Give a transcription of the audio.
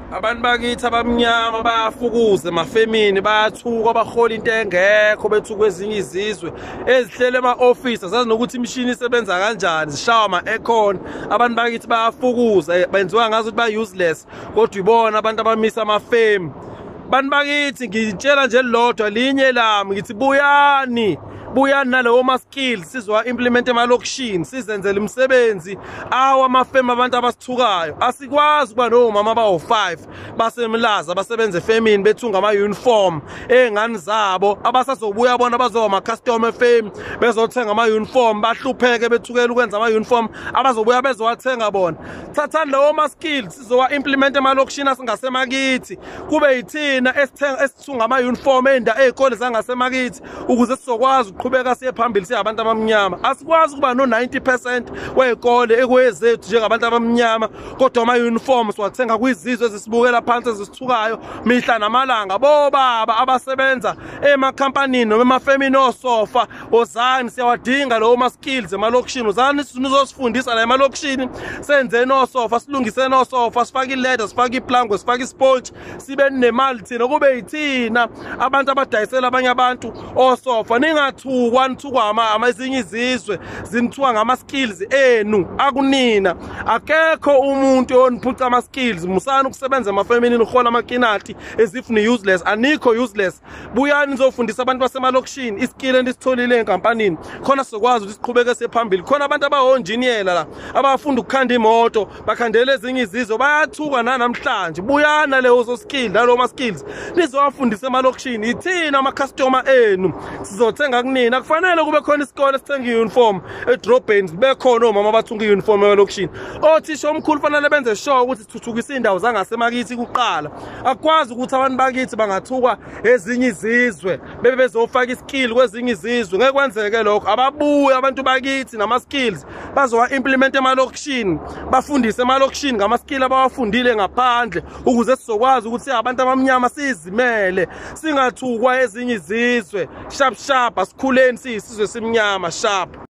Abantu bakithi abamnyama bayafukuza emafemini bayathuka bahola into engekho bethuka ezinye izizwe ezihlele ema-office azazi nokuthi imishini isebenza kanjani zishawa ama-aircon. Abantu bakithi bayafukuza benziwa ngazo ukuthi ba-useless kodwa ibona abantu abamisa amafemu. Abantu bakithi ngitshela nje lodwa linye lami ngithi buyani nalewo ma-skills sizowa-implement emalokishini sizenzele imisebenzi amafemu abantu abasithukayo. Asikwazi ukuba nomama abawu-5 basemlaza basebenza efemini bethunga ama-uniform ey'ngane zabo abasazobuya bona bazoba ama-customer efemi bezothenga ama-uniform bahlupheke bethukela ukwenza ama-uniform abazobuya bezowathenga bona. Thathani lawo ma-skills sizowa-implement emalokishini asingasemakithi kube yithina esithunga ama-uniform ey'kole zangasemakithi ukuze sizokwazi qhubeka siye phambili siyabantu abamnyama. Asikwazi ukuba no-90% wey'kole ekwezethu njengabantu abamnyama kodwa ama-uniform siwathenga kwizizwe ezisibukela phansi ezisithukayo mihla namalanga. Bobaba abasebenza emakhampanini noma emafemini osofa, wozani siyawadinga lawo ma-skills emalokishini. Wozani nizosifundisa la emalokishini senzeni osofa, silungiseni osofa, sifake ileda, sifake iplango, sifake ispontshi, sibe nemali thina kube yithina abantu abadayisela abanye abantu osofa. Ningathukwa nithukwa ezinye izizwe zinithukwa ngama-skills enu akunina. Akekho umuntu oniphuca ama-skills. Musani ukusebenza emafemini nihola amakinati as if ni-useless. Anikho useless. Buyani nizofundisa abantu basemalokishini iskill endisitholile enkampanini khona sizokwazi ukuthi siqhubeke siphambili. Khona abantu abahonjiniyela la abafunda ukukhanda imoto bakhandela ezinye izizwe bayathuka nanamhlanje. Buyana lezo skill nalo ma-skills nizowafundisa emalokishini. Yithina ama-customer enu sizothenga kunina. Kufanele kube khona isikole sithenga i-uniform edrobheni zibe khona omama abathunga i-uniform emalokishini. Othisha omkhulu fanele benze sure ukuthi sithuthukisa iy'ndawo zangasemakithi kuqala. Akwazi ukuthi abantu bakithi bangathukwa ezinye izizwe bebe bezofaka iskill kwezinye izizwe. Ngeke kwenzeke lokho. Ababuye abantu bakithi nama-skills bazowa-implement emalokishini bafundise emalokishini ngama-skill abawafundile ngaphandle ukuze sizokwazi ukuthi siyabantu abamnyama sizimele singathukwa ezinye izizwe. Sharp asikhuleni siyisizwe simnyama sharp.